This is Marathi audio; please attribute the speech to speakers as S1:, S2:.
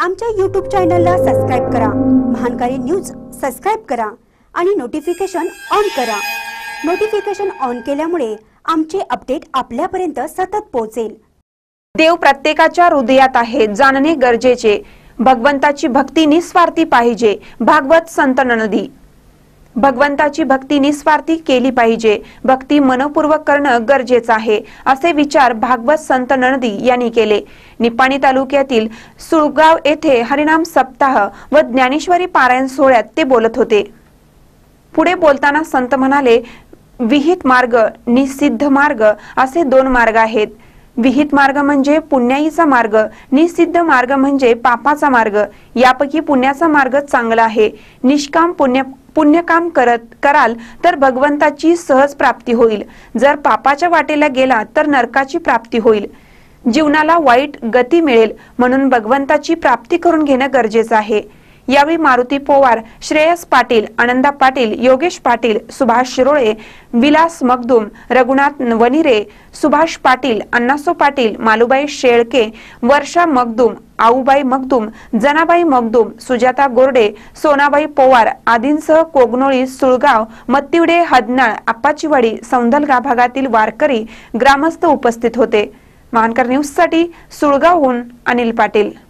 S1: आमच्या YouTube चॅनलला सबस्क्राइब करा, महानकारी न्यूज सबस्क्राइब करा आणि नोटिफिकेशन ऑन करा। नोटिफिकेशन ऑन केल्यामुळे आमचे अपडेट आपल्यापर्यंत सतत पोहोचेल।
S2: देव प्रत्येकाच्या हृदयात आहे, जाणणे गरजेचे। भगवंताची भक्ती निस्वार्थी पाहिजे। भागवत संत नंदी। भगवंताची भक्ती निस्वार्थी केली पाहिजे। भक्ती मनपूर्वक करणं गरजेचं आहे, असे विचार भागवत संत नंदी यांनी केले। निपाणी तालुक्यातील सुळगाव येथे हरिनाम सप्ताह व ज्ञानेश्वरी पारायण सोहळ्यात ते बोलत होते। पुढे बोलताना संत म्हणाले, विहित मार्ग, निषिद्ध मार्ग असे दोन मार्ग आहेत। विहित मार्ग म्हणजे पुण्याईचा मार्ग, निषिद्ध मार्ग म्हणजे पापाचा मार्ग। यापैकी पुण्याचा मार्ग चांगला आहे। निष्काम पुण्यकाम कराल तर भगवंताची सहज प्राप्ती होईल। जर पापाच्या वाटेला गेला तर नरकाची प्राप्ती होईल, जीवनाला वाईट गती मिळेल। म्हणून भगवंताची प्राप्ती करून घेणं गरजेचं आहे। यावेळी मारुती पोवार, श्रेयस पाटील, आनंदा पाटील, योगेश पाटील, सुभाष शिरोळे, विलास मगदुम, रघुनाथ वनिरे, सुभाष पाटील, अण्णासो पाटील, मालुबाई शेळके, वर्षा मगदुम, आऊबाई मगदुम, जनाबाई मगदुम, सुजाता गोरडे, सोनाबाई पोवार आदींसह कोगनोळी, सुळगाव, मत्तिवडे, हदनाळ, आप्पाचीवाडी, सौंदलगा भागातील वारकरी, ग्रामस्थ उपस्थित होते। महानकर न्यूज साठी सुळगावहून अनिल पाटील।